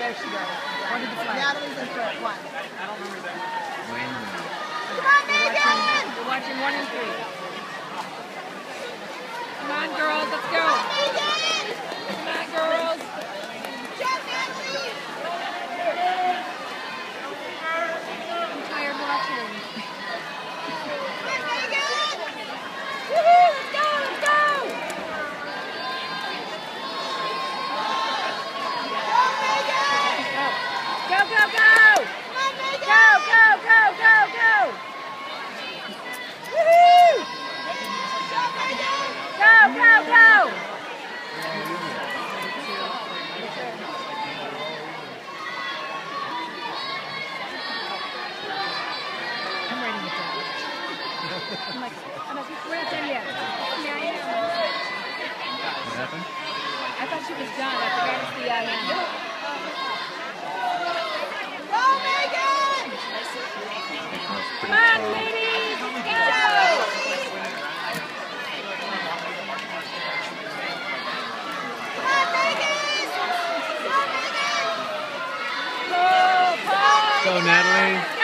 There she goes. One to the flag. Natalie's in third. One. Come on, Megan! We're watching 1 and 3. Come on, girls. Let's go. Come on, girls. Jump, Natalie! I'm tired watching. Come on, Megan! Woohoo! Let's go! Let's go! Go, go, go! Come on, Megan! Go, go, go, go, go! Woohoo! Jump, Megan! Go, go, go! I'm writing it down. I'm like, we're not done yet. Yeah, I am. What happened? I thought she was done. I forgot it's the handle. Go, Megan! Come on, ladies! Go! Come on, Megan! Go, Megan! Go, Paul! Go, Natalie.